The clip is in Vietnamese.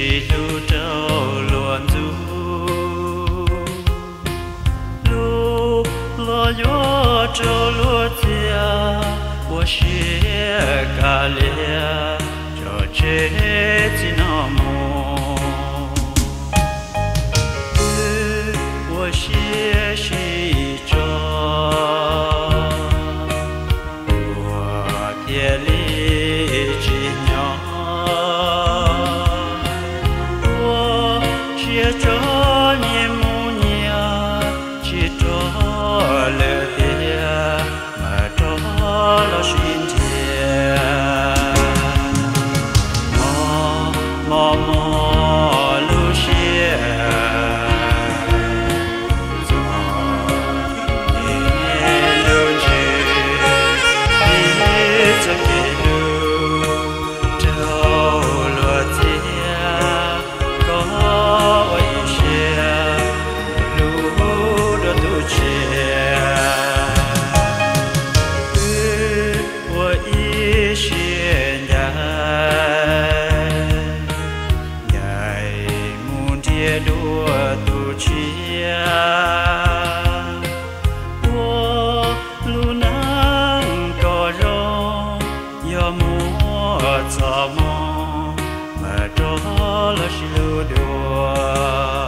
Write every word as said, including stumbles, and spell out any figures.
chỉ lu trâu luôn du lu lo yo trâu lu tia wo xie ca lia cho chế chỉ nó mù wo xie xì cho wo tia li chỉ nhỏ wo xie cho niệm mu nia chỉ cho lệ tia mà cho lo xin tia mò mò mò lu xie Hãy subscribe cho kênh Ghiền Mì Gõ để không bỏ lỡ những video hấp dẫn.